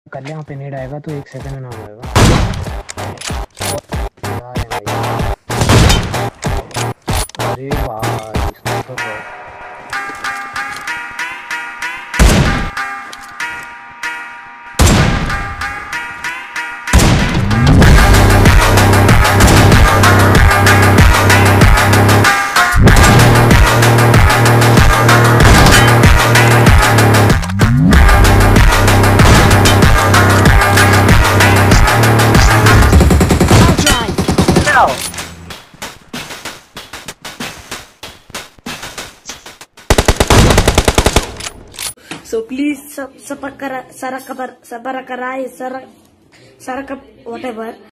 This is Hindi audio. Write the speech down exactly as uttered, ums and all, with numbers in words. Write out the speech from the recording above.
कर ले, वहाँ पे नेड आएगा तो एक सेकंड में ना हो जाएगा। अरे भाई इसको तो So please sub, sub, sub, sub, sub, sub, sub, sub, sub, sub, sub, whatever.